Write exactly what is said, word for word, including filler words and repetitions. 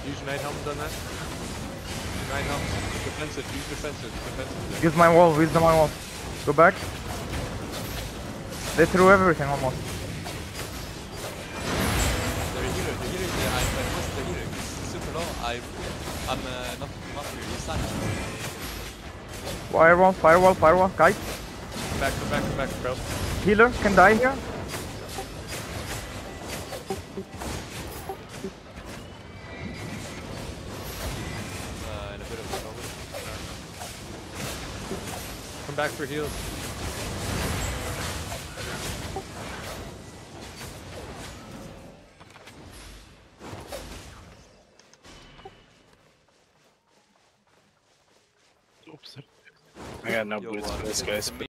Use your night helmet on that. Use your night helmet. Defensive. Use defensive. Defensive. Use my wall. Use my wall. Go back. They threw everything almost. They're a healer. The healer. Yeah, I I missed the healer. He's super low. I I'm uh, not not here. He's stunned. Firewall. Firewall. Firewall. Guys. Come back. Come back. Come back, bro. Healer can die here. Uh, in a bit of trouble. Come back for heals. Oops. I got no Yo, boots uh, for this the- guy. the